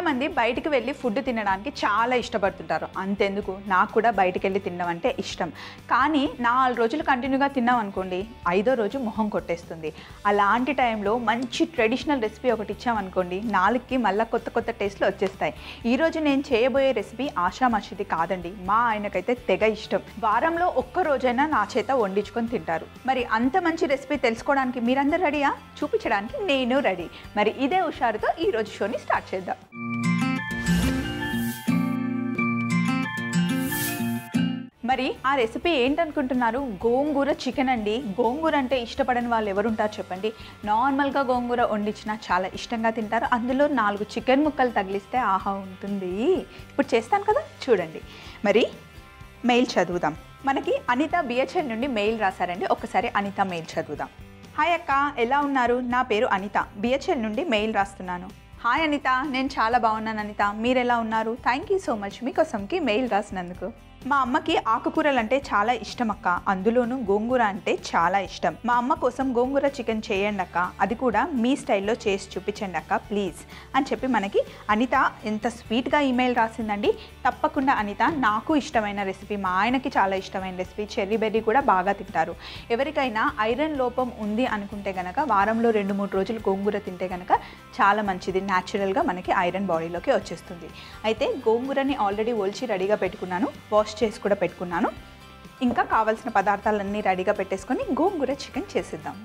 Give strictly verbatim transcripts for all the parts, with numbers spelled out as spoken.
చాలామంది బయటికి వెళ్ళి ఫుడ్ తినడానికి చాలా ఇష్టపడుతుంటారు. అంతెందుకు నాకు కూడా బయటికి వెళ్ళి తినడం అంటే ఇష్టం. కానీ నాలుగు రోజులు కంటిన్యూగా తిన్నాం అనుకోండి, ఐదో రోజు మొహం కొట్టేస్తుంది. అలాంటి టైంలో మంచి ట్రెడిషనల్ రెసిపీ ఒకటి ఇచ్చామనుకోండి, నాలుగుకి మళ్ళీ కొత్త కొత్త టేస్ట్లు వచ్చేస్తాయి. ఈరోజు నేను చేయబోయే రెసిపీ ఆషామాషిది కాదండి, మా ఆయనకైతే తెగ ఇష్టం. వారంలో ఒక్క రోజైనా నా చేత వండించుకొని తింటారు. మరి అంత మంచి రెసిపీ తెలుసుకోవడానికి మీరందరూ రెడీయా? చూపించడానికి నేను రెడీ. మరి ఇదే హుషారుతో ఈరోజు షోని స్టార్ట్ చేద్దాం. మరి ఆ రెసిపీ ఏంటనుకుంటున్నారు? గోంగూర చికెన్ అండి. గోంగూర అంటే ఇష్టపడని వాళ్ళు ఎవరుంటారు చెప్పండి? నార్మల్గా గోంగూర వండించినా చాలా ఇష్టంగా తింటారు. అందులో నాలుగు చికెన్ ముక్కలు తగిలిస్తే ఆహా ఉంటుంది. ఇప్పుడు చేస్తాను కదా, చూడండి. మరి మెయిల్ చదువుదాం. మనకి అనిత బిహెచ్ఎల్ నుండి మెయిల్ రాశారండి. ఒకసారి అనిత మెయిల్ చదువుదాం. హాయ్ అక్క, ఎలా ఉన్నారు? నా పేరు అనిత, బిహెచ్ఎల్ నుండి మెయిల్ రాస్తున్నాను. హాయ్ అనిత, నేను చాలా బాగున్నాను అనిత, మీరు ఎలా ఉన్నారు? థ్యాంక్ యూ సో మచ్ మీకోసంకి మెయిల్ రాసినందుకు. మా అమ్మకి ఆకుకూరలు అంటే చాలా ఇష్టం అక్క, అందులోనూ గోంగూర అంటే చాలా ఇష్టం. మా అమ్మ కోసం గోంగూర చికెన్ చేయండి అక్క, అది కూడా మీ స్టైల్లో చేసి చూపించండి అక్క ప్లీజ్ అని చెప్పి మనకి అనిత ఎంత స్వీట్గా ఈమెయిల్ రాసిందండి. తప్పకుండా అనిత, నాకు ఇష్టమైన రెసిపీ, మా ఆయనకి చాలా ఇష్టమైన రెసిపీ. చెర్రీ బెర్రీ కూడా బాగా తింటారు. ఎవరికైనా ఐరన్ లోపం ఉంది అనుకుంటే కనుక వారంలో రెండు మూడు రోజులు గోంగూర తింటే కనుక చాలా మంచిది. న్యాచురల్గా మనకి ఐరన్ బాడీలోకి వచ్చేస్తుంది. అయితే గోంగూరని ఆల్రెడీ ఒలిచి రెడీగా పెట్టుకున్నాను, వాష్ చేసి కూడా పెట్టుకున్నాను. ఇంకా కావాల్సిన పదార్థాలన్నీ రెడీగా పెట్టేసుకొని గోంగూర చికెన్ చేసేద్దాం.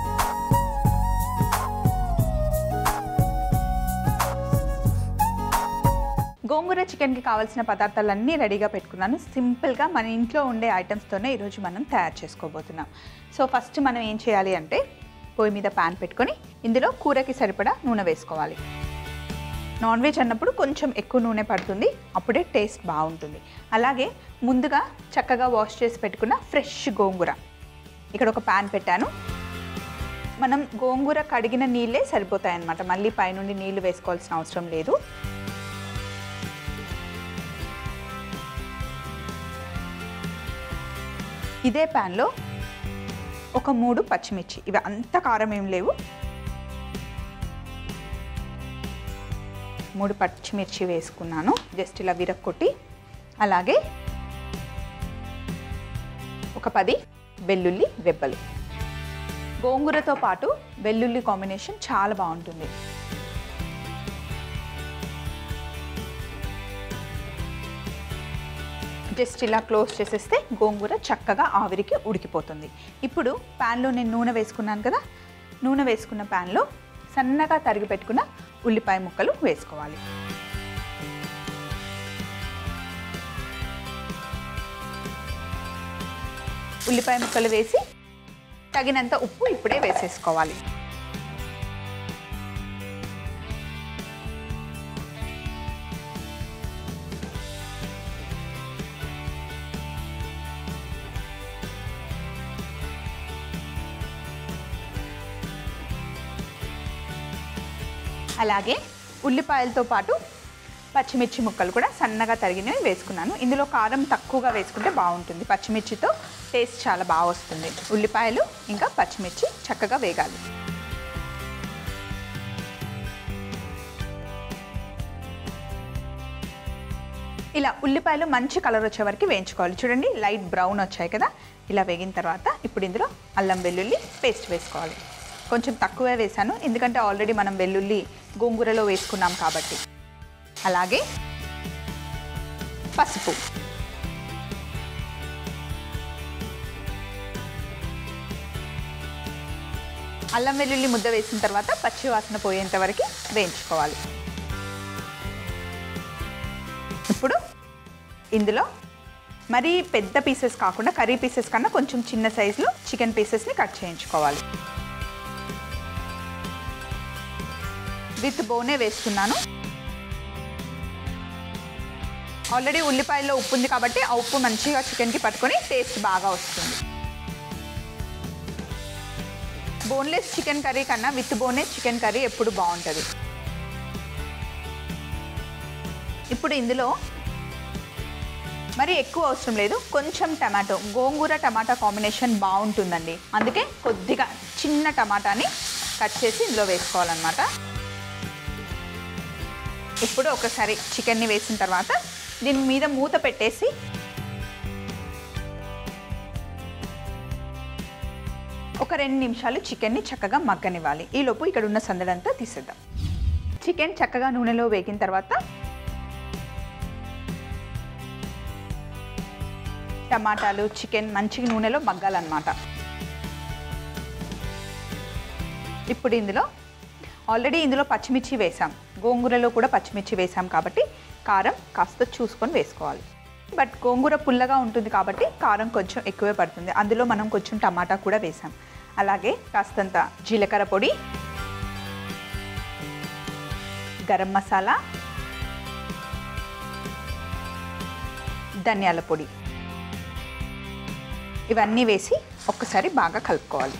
గోంగూర చికెన్కి కావాల్సిన పదార్థాలన్నీ రెడీగా పెట్టుకున్నాను. సింపుల్గా మన ఇంట్లో ఉండే ఐటమ్స్తోనే ఈరోజు మనం తయారు చేసుకోబోతున్నాం. సో ఫస్ట్ మనం ఏం చేయాలి అంటే, పొయ్యి మీద ప్యాన్ పెట్టుకొని ఇందులో కూరకి సరిపడా నూనె వేసుకోవాలి. నాన్ వెజ్ అన్నప్పుడు కొంచెం ఎక్కువ నూనె పడుతుంది, అప్పుడే టేస్ట్ బాగుంటుంది. అలాగే ముందుగా చక్కగా వాష్ చేసి పెట్టుకున్న ఫ్రెష్ గోంగూర ఇక్కడ ఒక ప్యాన్ పెట్టాను. మనం గోంగూర కడిగిన నీళ్ళే సరిపోతాయన్నమాట, మళ్ళీ పైనుండి నీళ్లు వేసుకోవాల్సిన అవసరం లేదు. ఇదే ప్యాన్లో ఒక మూడు పచ్చిమిర్చి, ఇవి అంత కారం ఏం లేవు, మూడు పచ్చిమిర్చి వేసుకున్నాను జస్ట్ ఇలా విరక్కొట్టి. అలాగే ఒక పది వెల్లుల్లి రెబ్బలు. గోంగూరతో పాటు వెల్లుల్లి కాంబినేషన్ చాలా బాగుంటుంది. జస్ట్ ఇలా క్లోజ్ చేసేస్తే గోంగూర చక్కగా ఆవిరికి ఉడికిపోతుంది. ఇప్పుడు ప్యాన్లో నేను నూనె వేసుకున్నాను కదా, నూనె వేసుకున్న ప్యాన్లో సన్నగా తరిగి పెట్టుకున్న ఉల్లిపాయ ముక్కలు వేసుకోవాలి. ఉల్లిపాయ ముక్కలు వేసి తగినంత ఉప్పు ఇప్పుడే వేసేసుకోవాలి. అలాగే ఉల్లిపాయలతో పాటు పచ్చిమిర్చి ముక్కలు కూడా సన్నగా తరిగినవి వేసుకున్నాను. ఇందులో కారం తక్కువగా వేసుకుంటే బాగుంటుంది, పచ్చిమిర్చితో టేస్ట్ చాలా బాగా వస్తుంది. ఉల్లిపాయలు ఇంకా పచ్చిమిర్చి చక్కగా వేగాలి. ఇలా ఉల్లిపాయలు మంచి కలర్ వచ్చే వరకు వేయించుకోవాలి. చూడండి లైట్ బ్రౌన్ వచ్చాయి కదా, ఇలా వేగిన తర్వాత ఇప్పుడు ఇందులో అల్లం వెల్లుల్లి పేస్ట్ వేసుకోవాలి. కొంచెం తక్కువే వేసాను, ఎందుకంటే ఆల్రెడీ మనం వెల్లుల్లి గోంగూరలో వేసుకున్నాం కాబట్టి. అలాగే పసుపు, అల్లం వెల్లుల్లి ముద్ద వేసిన తర్వాత పచ్చి వాసన పోయేంత వరకు వేయించుకోవాలి. ఇప్పుడు ఇందులో మరీ పెద్ద పీసెస్ కాకుండా కర్రీ పీసెస్ కన్నా కొంచెం చిన్న సైజులో చికెన్ పీసెస్ని కట్ చేయించుకోవాలి. విత్ బోనే వేస్తున్నాను. ఆల్రెడీ ఉల్లిపాయల్లో ఉప్పు ఉంది కాబట్టి ఆ ఉప్పు మంచిగా చికెన్కి పట్టుకొని టేస్ట్ బాగా వస్తుంది. బోన్లెస్ చికెన్ కర్రీ కన్నా విత్ బోనే చికెన్ కర్రీ ఎప్పుడు బాగుంటుంది. ఇప్పుడు ఇందులో మరి ఎక్కువ అవసరం లేదు, కొంచెం టమాటో, గోంగూర టమాటా కాంబినేషన్ బాగుంటుందండి, అందుకే కొద్దిగా చిన్న టమాటాని కట్ చేసి ఇందులో వేసుకోవాలన్నమాట. ఇప్పుడు ఒకసారి చికెన్ని వేసిన తర్వాత దీని మీద మూత పెట్టేసి ఒక రెండు నిమిషాలు చికెన్ని చక్కగా మగ్గనివ్వాలి. ఈలోపు ఇక్కడ ఉన్న సందడంతా తీసేద్దాం. చికెన్ చక్కగా నూనెలో వేగిన తర్వాత టమాటాలు చికెన్ మంచిగా నూనెలో మగ్గాలన్నమాట. ఇప్పుడు ఇందులో ఆల్రెడీ ఇందులో పచ్చిమిర్చి వేసాం, గోంగూరలో కూడా పచ్చిమిర్చి వేసాం కాబట్టి కారం కాస్త చూసుకొని వేసుకోవాలి. బట్ గోంగూర పుల్లగా ఉంటుంది కాబట్టి కారం కొంచెం ఎక్కువే పడుతుంది. అందులో మనం కొంచెం టమాటా కూడా వేసాం. అలాగే కాస్తంత జీలకర్ర పొడి, గరం మసాలా, ధనియాల పొడి ఇవన్నీ వేసి ఒక్కసారి బాగా కలుపుకోవాలి.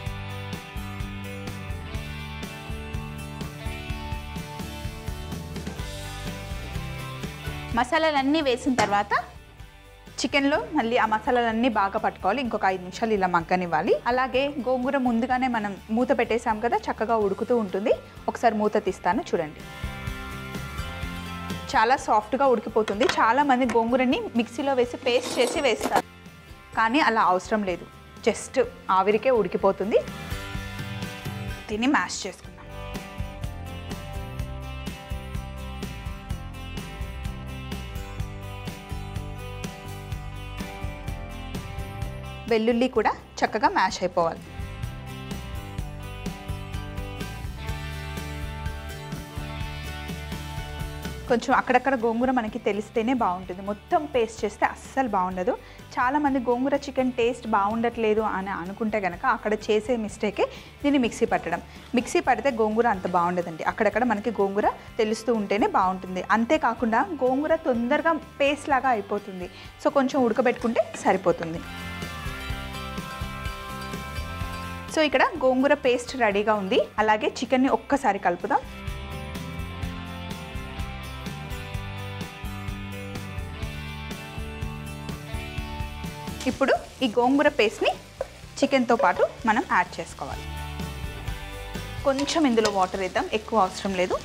మసాలాలన్నీ వేసిన తర్వాత చికెన్లో మళ్ళీ ఆ మసాలాలన్నీ బాగా పట్టుకోవాలి. ఇంకొక ఐదు నిమిషాలు ఇలా మగ్గనివ్వాలి. అలాగే గోంగూర ముందుగానే మనం మూత పెట్టేసాం కదా, చక్కగా ఉడుకుతూ ఉంటుంది. ఒకసారి మూత తీస్తాను చూడండి. చాలా సాఫ్ట్గా ఉడికిపోతుంది. చాలామంది గోంగూరని మిక్సీలో వేసి పేస్ట్ చేసి వేస్తారు, కానీ అలా అవసరం లేదు. జస్ట్ ఆవిరికే ఉడికిపోతుంది. దీన్ని మ్యాష్ చేసుకుందాం. వెల్లుల్లి కూడా చక్కగా మ్యాష్ అయిపోవాలి. కొంచెం అక్కడక్కడ గోంగూర మనకి తెలిస్తేనే బాగుంటుంది. మొత్తం పేస్ట్ చేస్తే అస్సలు బాగుండదు. చాలామంది గోంగూర చికెన్ టేస్ట్ బాగుండట్లేదు అని అనుకుంటే కనుక అక్కడ చేసే మిస్టేకే దీన్ని మిక్సీ పట్టడం. మిక్సీ పడితే గోంగూర అంత బాగుండదండి. అక్కడక్కడ మనకి గోంగూర తెలుస్తూ ఉంటేనే బాగుంటుంది. అంతేకాకుండా గోంగూర తొందరగా పేస్ట్ లాగా అయిపోతుంది. సో కొంచెం ఉడకబెట్టుకుంటే సరిపోతుంది. సో ఇక్కడ గోంగూర పేస్ట్ రెడీగా ఉంది. అలాగే చికెన్ని ఒక్కసారి కలుపుదాం. ఇప్పుడు ఈ గోంగూర పేస్ట్ని చికెన్తో పాటు మనం యాడ్ చేసుకోవాలి. కొంచెం ఇందులో వాటర్ వేద్దాం, ఎక్కువ అవసరం లేదు.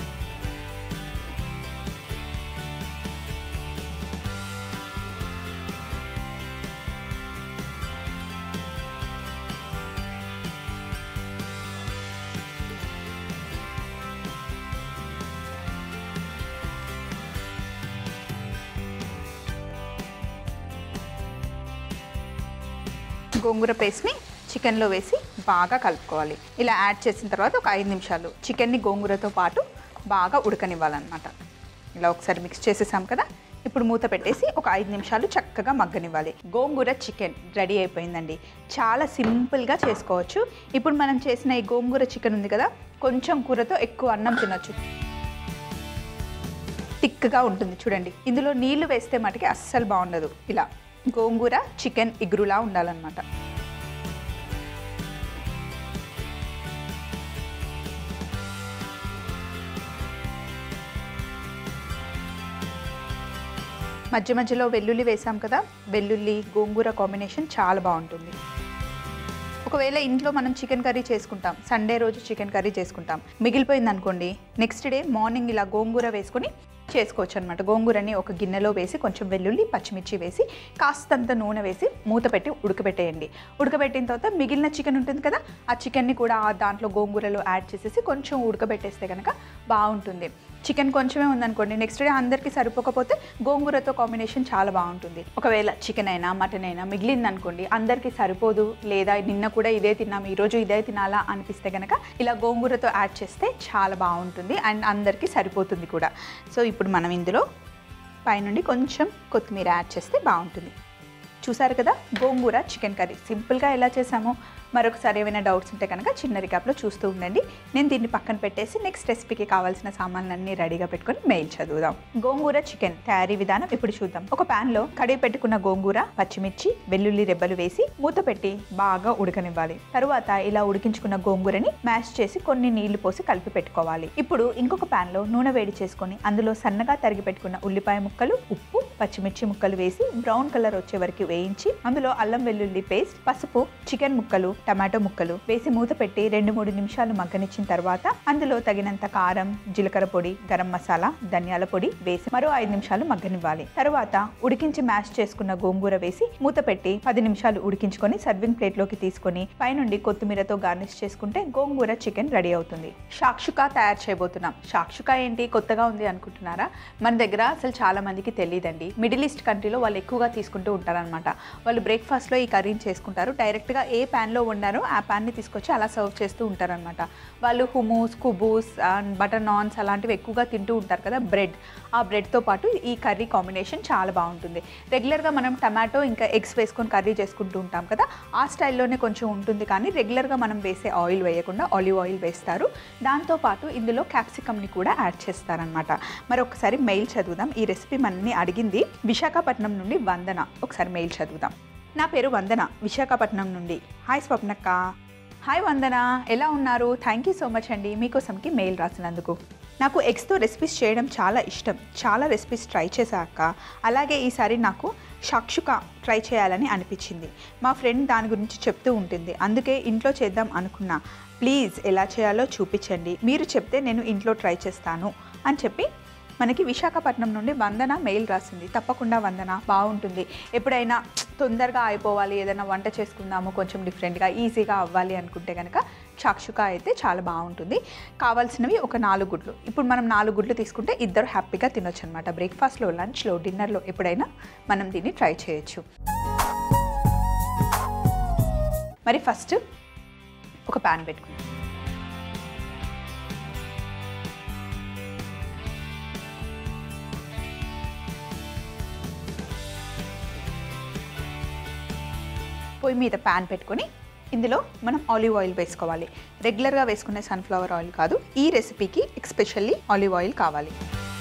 గోంగూర పేస్ట్ని చికెన్లో వేసి బాగా కలుపుకోవాలి. ఇలా యాడ్ చేసిన తర్వాత ఒక ఐదు నిమిషాలు చికెన్ని గోంగూరతో పాటు బాగా ఉడకనివ్వాలన్నమాట. ఇలా ఒకసారి మిక్స్ చేసేసాం కదా. ఇప్పుడు మూత పెట్టేసి ఒక ఐదు నిమిషాలు చక్కగా మగ్గనివ్వాలి. గోంగూర చికెన్ రెడీ అయిపోయిందండి. చాలా సింపుల్గా చేసుకోవచ్చు. ఇప్పుడు మనం చేసిన ఈ గోంగూర చికెన్ ఉంది కదా, కొంచెం కూరతో ఎక్కువ అన్నం తినొచ్చు. థిక్గా ఉంటుంది చూడండి. ఇందులో నీళ్లు వేస్తే మటుకి అస్సలు బాగుండదు. ఇలా గోంగూర చికెన్ ఇగురులా ఉండాలన్నమాట. మధ్య మధ్యలో వెల్లుల్లి వేసాం కదా, వెల్లుల్లి గోంగూర కాంబినేషన్ చాలా బాగుంటుంది. ఒకవేళ ఇంట్లో మనం చికెన్ కర్రీ చేసుకుంటాం, సండే రోజు చికెన్ కర్రీ చేసుకుంటాం, మిగిలిపోయింది అనుకోండి, నెక్స్ట్ డే మార్నింగ్ ఇలా గోంగూర వేసుకొని చేసుకోవచ్చు అనమాట. గోంగూరని ఒక గిన్నెలో వేసి కొంచెం వెల్లుల్లి పచ్చిమిర్చి వేసి కాస్తంత నూనె వేసి మూత పెట్టి ఉడకబెట్టేయండి. ఉడకబెట్టిన తర్వాత మిగిలిన చికెన్ ఉంటుంది కదా, ఆ చికెన్ని కూడా దాంట్లో గోంగూరలో యాడ్ చేసేసి కొంచెం ఉడకబెట్టేస్తే కనుక బాగుంటుంది. చికెన్ కొంచెమే ఉందనుకోండి, నెక్స్ట్ డే అందరికీ సరిపోకపోతే గోంగూరతో కాంబినేషన్ చాలా బాగుంటుంది. ఒకవేళ చికెన్ అయినా మటన్ అయినా మిగిలిందనుకోండి, అందరికీ సరిపోదు, లేదా నిన్న కూడా ఇదే తిన్నాము ఈరోజు ఇదే తినాలా అనిపిస్తే కనుక ఇలా గోంగూరతో యాడ్ చేస్తే చాలా బాగుంటుంది అండ్ అందరికీ సరిపోతుంది కూడా. సో ఇప్పుడు మనం ఇందులో పైనుండి కొంచెం కొత్తిమీర యాడ్ చేస్తే బాగుంటుంది. చూసారు కదా గోంగూర చికెన్ కర్రీ సింపుల్గా ఎలా చేసామో. మరొకసారి ఏమైనా డౌట్స్ ఉంటే కనుక చిన్న రికాప్లో చూస్తూ ఉండండి. నేను దీన్ని పక్కన పెట్టేసి నెక్స్ట్ రెసిపీకి కావాల్సిన సామాన్లన్నీ రెడీగా పెట్టుకొని మెయిల్ చదువుదాం. గోంగూర చికెన్ తయారీ విధానం ఇప్పుడు చూద్దాం. ఒక ప్యాన్లో కడిగి పెట్టుకున్న గోంగూర, పచ్చిమిర్చి, వెల్లుల్లి రెబ్బలు వేసి మూత పెట్టి బాగా ఉడకనివ్వాలి. తరువాత ఇలా ఉడికించుకున్న గోంగూరని మ్యాష్ చేసి కొన్ని నీళ్లు పోసి కలిపి పెట్టుకోవాలి. ఇప్పుడు ఇంకొక ప్యాన్లో నూనె వేడి చేసుకొని అందులో సన్నగా తరిగి పెట్టుకున్న ఉల్లిపాయ ముక్కలు, ఉప్పు, పచ్చిమిర్చి ముక్కలు వేసి బ్రౌన్ కలర్ వచ్చే వరకు వేయించి అందులో అల్లం వెల్లుల్లి పేస్ట్, పసుపు, చికెన్ ముక్కలు, టమాటో ముక్కలు వేసి మూత పెట్టి రెండు మూడు నిమిషాలు మగ్గనిచ్చిన తర్వాత అందులో తగినంత కారం, జీలకర్ర పొడి, గరం మసాలా, ధనియాల పొడి వేసి మరో ఐదు నిమిషాలు మగ్గనివ్వాలి. తర్వాత ఉడికించి మ్యాష్ చేసుకున్న గోంగూర వేసి మూత పెట్టి పది నిమిషాలు ఉడికించుకొని సర్వింగ్ ప్లేట్ లోకి తీసుకొని పైనుండి కొత్తిమీరతో గార్నిష్ చేసుకుంటే గోంగూర చికెన్ రెడీ అవుతుంది. షాక్షుకా తయారు చేయబోతున్నాం. షాక్షుకా ఏంటి కొత్తగా ఉంది అనుకుంటున్నారా? మన దగ్గర అసలు చాలా మందికి తెలియదండి. మిడిల్ ఈస్ట్ కంట్రీలో వాళ్ళు ఎక్కువగా తీసుకుంటూ ఉంటారనమాట. వాళ్ళు బ్రేక్ఫాస్ట్లో ఈ కర్రీని చేసుకుంటారు. డైరెక్ట్గా ఏ ప్యాన్లో వండారో ఆ ప్యాన్ని తీసుకొచ్చి అలా సర్వ్ చేస్తూ ఉంటారనమాట. వాళ్ళు హుమూస్, కుబూస్, బటర్ నాన్స్ అలాంటివి ఎక్కువగా తింటూ ఉంటారు కదా, బ్రెడ్. ఆ బ్రెడ్తో పాటు ఈ కర్రీ కాంబినేషన్ చాలా బాగుంటుంది. రెగ్యులర్గా మనం టమాటో ఇంకా ఎగ్స్ వేసుకొని కర్రీ చేసుకుంటూ ఉంటాం కదా, ఆ స్టైల్లోనే కొంచెం ఉంటుంది. కానీ రెగ్యులర్గా మనం వేసే ఆయిల్ వేయకుండా ఆలివ్ ఆయిల్ వేస్తారు. దాంతోపాటు ఇందులో క్యాప్సికమ్ని కూడా యాడ్ చేస్తారనమాట. మరి ఒకసారి మెయిల్ చదువుదాం. ఈ రెసిపీ మనల్ని అడిగింది విశాఖపట్నం నుండి వందన. ఒకసారి మెయిల్ చదువుదాం. నా పేరు వందన, విశాఖపట్నం నుండి. హాయ్ స్వప్నక్క. హాయ్ వందన, ఎలా ఉన్నారు? థ్యాంక్ యూ సో మచ్ అండి మీకోసంకి మెయిల్ రాసినందుకు. నాకు ఎగ్స్తో రెసిపీస్ చేయడం చాలా ఇష్టం. చాలా రెసిపీస్ ట్రై చేశాక అలాగే ఈసారి నాకు షాక్షుకా ట్రై చేయాలని అనిపించింది. మా ఫ్రెండ్ దాని గురించి చెప్తూ ఉంటుంది, అందుకే ఇంట్లో చేద్దాం అనుకున్నా. ప్లీజ్ ఎలా చేయాలో చూపించండి, మీరు చెప్తే నేను ఇంట్లో ట్రై చేస్తాను అని చెప్పి మనకి విశాఖపట్నం నుండి వందన మెయిల్ రాసింది. తప్పకుండా వందన, బాగుంటుంది. ఎప్పుడైనా తొందరగా అయిపోవాలి, ఏదైనా వంట చేసుకుందాము కొంచెం డిఫరెంట్గా ఈజీగా అవ్వాలి అనుకుంటే కనుక షాక్షుకా అయితే చాలా బాగుంటుంది. కావాల్సినవి ఒక నాలుగు గుడ్లు. ఇప్పుడు మనం నాలుగు గుడ్లు తీసుకుంటే ఇద్దరు హ్యాపీగా తినొచ్చు అనమాట. బ్రేక్ఫాస్ట్లో, లంచ్లో, డిన్నర్లో ఎప్పుడైనా మనం దీన్ని ట్రై చేయొచ్చు. మరి ఫస్ట్ ఒక ప్యాన్ పెట్టుకుందాం. పొయ్యి మీద ప్యాన్ పెట్టుకొని ఇందులో మనం ఆలివ్ ఆయిల్ వేసుకోవాలి. రెగ్యులర్గా వేసుకునే సన్ఫ్లవర్ ఆయిల్ కాదు, ఈ రెసిపీకి ఎక్స్పెషల్లీ ఆలివ్ ఆయిల్ కావాలి.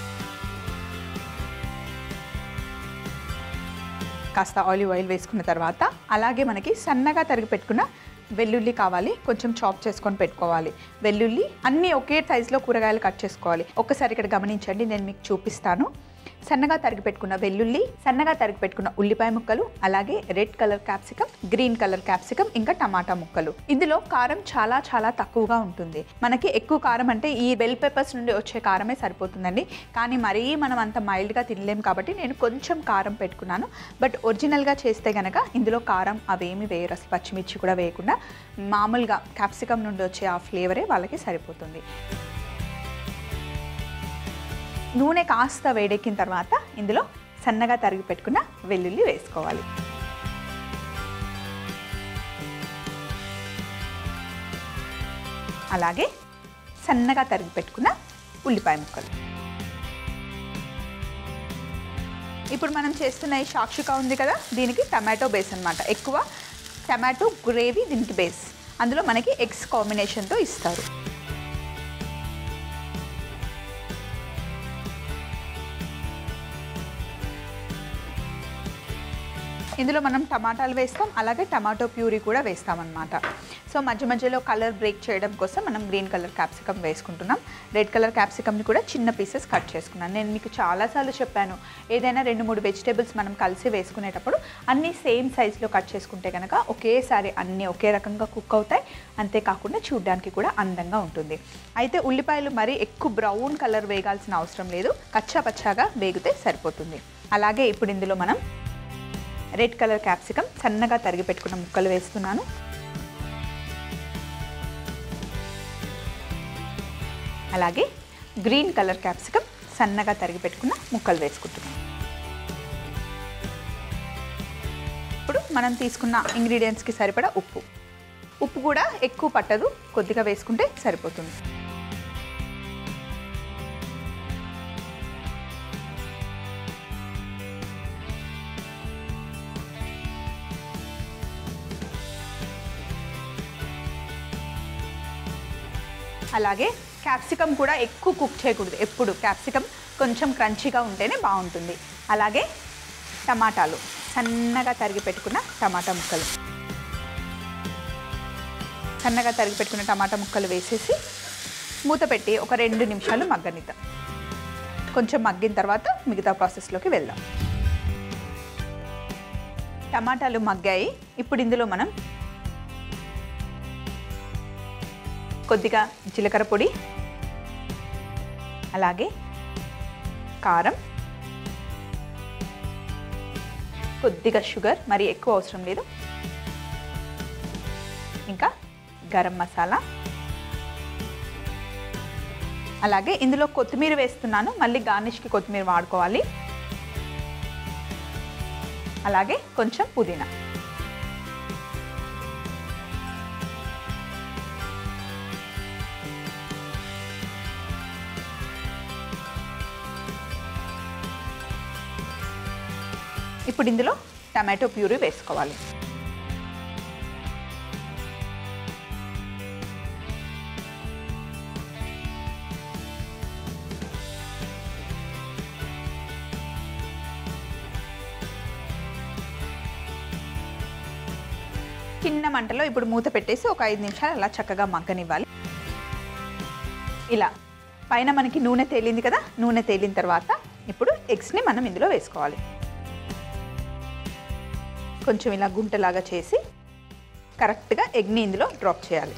కాస్త ఆలివ్ ఆయిల్ వేసుకున్న తర్వాత అలాగే మనకి సన్నగా తరిగి పెట్టుకున్న వెల్లుల్లి కావాలి, కొంచెం చాప్ చేసుకొని పెట్టుకోవాలి. వెల్లుల్లి అన్నీ ఒకే సైజులో కూరగాయలు కట్ చేసుకోవాలి. ఒక్కసారి ఇక్కడ గమనించండి, నేను మీకు చూపిస్తాను. సన్నగా తరిగి పెట్టుకున్న వెల్లుల్లి, సన్నగా తరిగి పెట్టుకున్న ఉల్లిపాయ ముక్కలు, అలాగే red colour capsicum, green colour capsicum, ఇంకా టమాటా ముక్కలు. ఇందులో కారం చాలా చాలా తక్కువగా ఉంటుంది. మనకి ఎక్కువ కారం అంటే ఈ బెల్ పెప్పర్స్ నుండి వచ్చే కారమే సరిపోతుందండి. కానీ మరీ మనం అంత మైల్డ్గా తినలేం కాబట్టి నేను కొంచెం కారం పెట్టుకున్నాను. బట్ ఒరిజినల్గా చేస్తే కనుక ఇందులో కారం అవేమి వేయరు, అసలు పచ్చిమిర్చి కూడా వేయకుండా మామూలుగా క్యాప్సికమ్ నుండి వచ్చే ఆ ఫ్లేవరే వాళ్ళకి సరిపోతుంది. నూనె కాస్త వేడెక్కిన తర్వాత ఇందులో సన్నగా తరిగి పెట్టుకున్న వెల్లుల్లి వేసుకోవాలి. అలాగే సన్నగా తరిగి పెట్టుకున్న ఉల్లిపాయ ముక్కలు. ఇప్పుడు మనం చేస్తున్న ఈ షాక్షుకా ఉంది కదా, దీనికి టమాటో బేస్ అన్నమాట. ఎక్కువ టమాటో గ్రేవీ దీనికి బేస్. అందులో మనకి ఎగ్స్ కాంబినేషన్తో ఇస్తారు. ఇందులో మనం టమాటాలు వేస్తాం, అలాగే టమాటో ప్యూరీ కూడా వేస్తామన్నమాట. సో మధ్య మధ్యలో కలర్ బ్రేక్ చేయడం కోసం మనం గ్రీన్ కలర్ క్యాప్సికమ్ వేసుకుంటున్నాం. రెడ్ కలర్ క్యాప్సికమ్ని కూడా చిన్న పీసెస్ కట్ చేసుకున్నాను. నేను మీకు చాలాసార్లు చెప్పాను, ఏదైనా రెండు మూడు వెజిటేబుల్స్ మనం కలిసి వేసుకునేటప్పుడు అన్నీ సేమ్ సైజులో కట్ చేసుకుంటే కనుక ఒకేసారి అన్నీ ఒకే రకంగా కుక్ అవుతాయి. అంతేకాకుండా చూడడానికి కూడా అందంగా ఉంటుంది. అయితే ఉల్లిపాయలు మరీ ఎక్కువ బ్రౌన్ కలర్ వేగాల్సిన అవసరం లేదు, కచ్చా పచ్చాగా వేగితే సరిపోతుంది. అలాగే ఇప్పుడు ఇందులో మనం రెడ్ కలర్ క్యాప్సికమ్ సన్నగా తరిగి పెట్టుకున్న ముక్కలు వేస్తున్నాను. అలాగే గ్రీన్ కలర్ క్యాప్సికమ్ సన్నగా తరిగి పెట్టుకున్న ముక్కలు వేసుకుంటున్నాను. ఇప్పుడు మనం తీసుకున్న ఇంగ్రీడియంట్స్కి సరిపడా ఉప్పు. ఉప్పు కూడా ఎక్కువ పట్టదు, కొద్దిగా వేసుకుంటే సరిపోతుంది. అలాగే క్యాప్సికమ్ కూడా ఎక్కువ కుక్ చేయకూడదు. ఎప్పుడు క్యాప్సికమ్ కొంచెం క్రంచీగా ఉంటేనే బాగుంటుంది. అలాగే టమాటాలు సన్నగా తరిగి పెట్టుకున్న టమాటా ముక్కలు సన్నగా తరిగి పెట్టుకున్న టమాటా ముక్కలు వేసేసి మూత పెట్టి ఒక రెండు నిమిషాలు మగ్గనిద్దాం. కొంచెం మగ్గిన తర్వాత మిగతా ప్రాసెస్లోకి వెళ్దాం. టమాటాలు మగ్గాయి. ఇప్పుడు ఇందులో మనం కొద్దిగా జీలకర్ర పొడి, అలాగే కారం, కొద్దిగా షుగర్, మరి ఎక్కువ అవసరం లేదు, ఇంకా గరం మసాలా, అలాగే ఇందులో కొత్తిమీర వేస్తున్నాను. మళ్ళీ గార్నిష్కి కొత్తిమీర వాడుకోవాలి. అలాగే కొంచెం పుదీనా. ఇప్పుడు ఇందులో టమాటో ప్యూరీ వేసుకోవాలి. చిన్న మంటలో ఇప్పుడు మూత పెట్టేసి ఒక ఐదు నిమిషాలు అలా చక్కగా మగ్గనివ్వాలి. ఇలా పైన మనకి నూనె తేలింది కదా, నూనె తేలిన తర్వాత ఇప్పుడు ఎగ్స్ని మనం ఇందులో వేసుకోవాలి. కొంచెం ఇలా గుంటలాగా చేసి కరెక్ట్గా ఎగ్ని ఇందులో డ్రాప్ చేయాలి.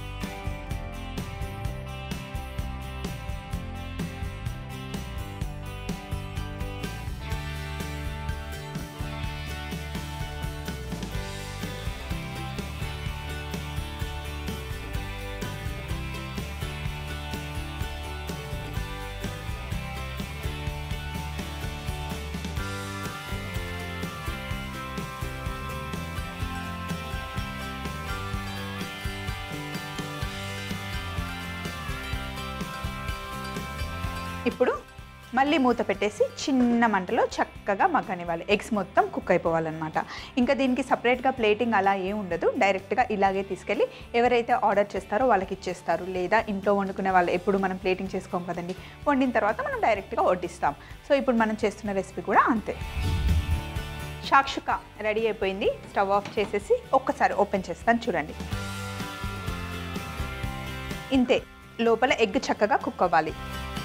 ఇప్పుడు మళ్ళీ మూత పెట్టేసి చిన్న మంటలో చక్కగా మగ్గనివ్వాలి. ఎగ్స్ మొత్తం కుక్ అయిపోవాలన్నమాట. ఇంకా దీనికి సపరేట్గా ప్లేటింగ్ అలా ఏం ఉండదు. డైరెక్ట్గా ఇలాగే తీసుకెళ్ళి ఎవరైతే ఆర్డర్ చేస్తారో వాళ్ళకి ఇచ్చేస్తారు. లేదా ఇంట్లో వండుకునే వాళ్ళు ఎప్పుడు మనం ప్లేటింగ్ చేసుకోం కదండి, వండిన తర్వాత మనం డైరెక్ట్గా వడ్డిస్తాం. సో ఇప్పుడు మనం చేస్తున్న రెసిపీ కూడా అంతే. షాక్షుకా రెడీ అయిపోయింది. స్టవ్ ఆఫ్ చేసేసి ఒక్కసారి ఓపెన్ చేస్తాను, చూడండి. ఇంతే, లోపల ఎగ్ చక్కగా కుక్ అవ్వాలి.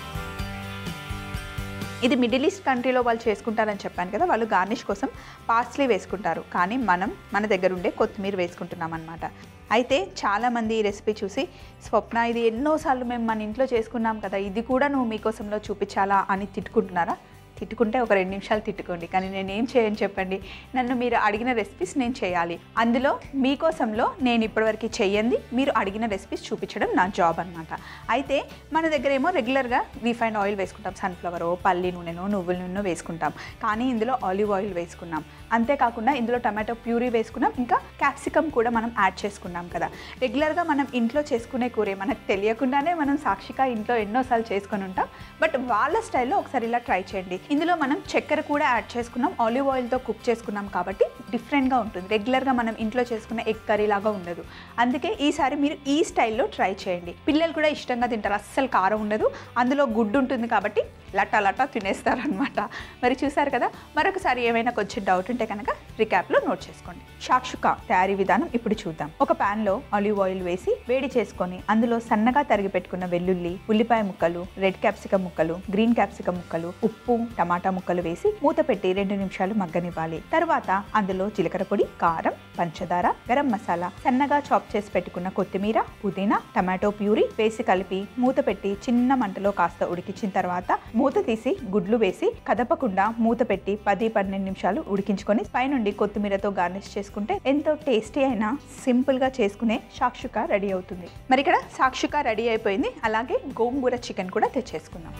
ఇది మిడిల్ ఈస్ట్ కంట్రీలో వాళ్ళు చేసుకుంటారని చెప్పాను కదా, వాళ్ళు గార్నిష్ కోసం పార్స్లీ వేసుకుంటారు. కానీ మనం మన దగ్గర ఉండే కొత్తిమీర వేసుకుంటున్నాం అనమాట. అయితే చాలామంది ఈ రెసిపీ చూసి, స్వప్న ఇది ఎన్నోసార్లు మేము మన ఇంట్లో చేసుకున్నాం కదా, ఇది కూడా నువ్వు మీకోసంలో చూపించాలా అని తిట్టుకుంటున్నారా? తిట్టుకుంటే ఒక రెండు నిమిషాలు తిట్టుకోండి, కానీ నేను ఏం చేయని చెప్పండి. నన్ను మీరు అడిగిన రెసిపీస్ నేను చేయాలి. అందులో మీకోసంలో నేను ఇప్పటివరకు చెయ్యండి మీరు అడిగిన రెసిపీస్ చూపించడం నా జాబ్ అనమాట. అయితే మన దగ్గర ఏమో రెగ్యులర్గా రీఫైండ్ ఆయిల్ వేసుకుంటాం, సన్ఫ్లవర్, పల్లి నూనెనో, నువ్వుల నూనె వేసుకుంటాం. కానీ ఇందులో ఆలివ్ ఆయిల్ వేసుకున్నాం. అంతేకాకుండా ఇందులో టమాటో ప్యూరీ వేసుకున్నాం, ఇంకా క్యాప్సికమ్ కూడా మనం యాడ్ చేసుకున్నాం కదా. రెగ్యులర్గా మనం ఇంట్లో చేసుకునే కూరే, మనకు తెలియకుండానే మనం సాక్షిగా ఇంట్లో ఎన్నోసార్లు చేసుకొని ఉంటాం. బట్ వాళ్ళ స్టైల్లో ఒకసారి ఇలా ట్రై చేయండి. ఇందులో మనం చక్కెర కూడా యాడ్ చేసుకున్నాం, ఆలివ్ ఆయిల్తో కుక్ చేసుకున్నాం కాబట్టి డిఫరెంట్గా ఉంటుంది. రెగ్యులర్గా మనం ఇంట్లో చేసుకున్న ఎగ్ కర్రీ లాగా ఉండదు. అందుకే ఈసారి మీరు ఈ స్టైల్లో ట్రై చేయండి. పిల్లలు కూడా ఇష్టంగా తింటారు, అస్సలు కారం ఉండదు, అందులో గుడ్డు ఉంటుంది కాబట్టి లట్టా లట్టా తినేస్తారనమాట. మరి చూసారు కదా. మరొకసారి ఏమైనా కొంచెం డౌట్ ఉంటే కనుక రికాప్లో నోట్ చేసుకోండి. షాక్షుకా తయారీ విధానం ఇప్పుడు చూద్దాం. ఒక ప్యాన్లో ఆలివ్ ఆయిల్ వేసి వేడి చేసుకొని అందులో సన్నగా తరిగి పెట్టుకున్న వెల్లుల్లి, ఉల్లిపాయ ముక్కలు, రెడ్ క్యాప్సికమ్ ముక్కలు, గ్రీన్ క్యాప్సికమ్ ముక్కలు, ఉప్పు, టమాటా ముక్కలు వేసి మూత పెట్టి రెండు నిమిషాలు మగ్గనివ్వాలి. తర్వాత అందులో జీలకర్ర పొడి, కారం, పంచదార, గరం మసాలా, సన్నగా చాప్ చేసి పెట్టుకున్న కొత్తిమీర, పుదీనా, టమాటో ప్యూరీ వేసి కలిపి మూత పెట్టి చిన్న మంటలో కాస్త ఉడికించిన తర్వాత మూత తీసి గుడ్లు వేసి కదపకుండా మూత పెట్టి పది పన్నెండు నిమిషాలు ఉడికించుకొని పైనుండి కొత్తిమీరతో గార్నిష్ చేసుకుంటే ఎంతో టేస్టీ అయినా సింపుల్ గా చేసుకునే సాక్షుకా రెడీ అవుతుంది. మరి ఇక్కడ సాక్షుకా రెడీ అయిపోయింది. అలాగే గోంగూర చికెన్ కూడా తెచ్చేసుకుందాం.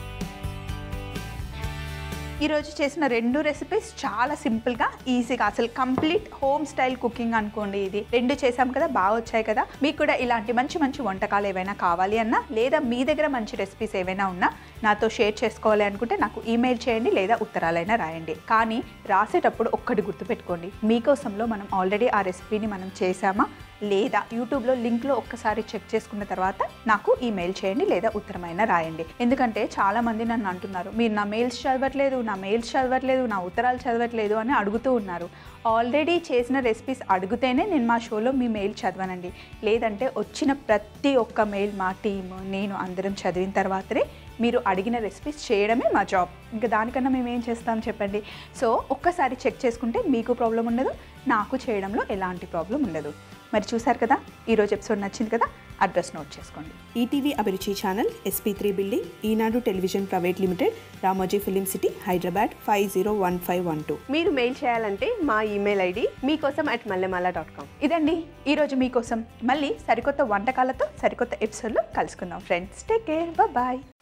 ఈరోజు చేసిన రెండు రెసిపీస్ చాలా సింపుల్గా, ఈజీగా, అసలు కంప్లీట్ హోమ్ స్టైల్ కుకింగ్ అనుకోండి. ఇది రెండు చేసాం కదా, బాగా వచ్చాయి కదా. మీకు కూడా ఇలాంటి మంచి మంచి వంటకాలు ఏవైనా కావాలి అన్నా, లేదా మీ దగ్గర మంచి రెసిపీస్ ఏవైనా ఉన్నా నాతో షేర్ చేసుకోవాలి అనుకుంటే నాకు ఈమెయిల్ చేయండి, లేదా ఉత్తరాలైనా రాయండి. కానీ రాసేటప్పుడు ఒక్కటి గుర్తుపెట్టుకోండి, మీకోసంలో మనం ఆల్రెడీ ఆ రెసిపీని మనం చేసామా లేదా యూట్యూబ్లో లింక్లో ఒక్కసారి చెక్ చేసుకున్న తర్వాత నాకు ఈమెయిల్ చేయండి లేదా ఉత్తరమైనా రాయండి. ఎందుకంటే చాలామంది నన్ను అంటున్నారు, మీరు నా మెయిల్స్ చదవట్లేదు నా మెయిల్స్ చదవట్లేదు నా ఉత్తరాలు చదవట్లేదు అని అడుగుతూ ఉన్నారు. ఆల్రెడీ చేసిన రెసిపీస్ అడిగితేనే నేను మా షోలో మీ మెయిల్ చదవనండి. లేదంటే వచ్చిన ప్రతి ఒక్క మెయిల్ మా టీమ్ నేను అందరం చదివిన తర్వాతనే మీరు అడిగిన రెసిపీస్ చేయడమే మా జాబ్. ఇంకా దానికన్నా మేము ఏం చేస్తాం చెప్పండి. సో ఒక్కసారి చెక్ చేసుకుంటే మీకు ప్రాబ్లం ఉండదు, నాకు చేయడంలో ఎలాంటి ప్రాబ్లం ఉండదు. మరి చూసారు కదా, ఈరోజు ఎపిసోడ్ నచ్చింది కదా, అడ్రస్ నోట్ చేసుకోండి. ETV Abhiruchi channel, SP three building, Eenadu television private limited, Ramoji film city, Hyderabad five zero one five one two. మీరు మెయిల్ చేయాలంటే మా email ID Meekosam at Mallemala dot com. ఇదండి ఈరోజు మీకోసం. మళ్ళీ సరికొత్త వంటకాలతో సరికొత్త ఎపిసోడ్లో కలుసుకుందాం ఫ్రెండ్స్. Take care, bye.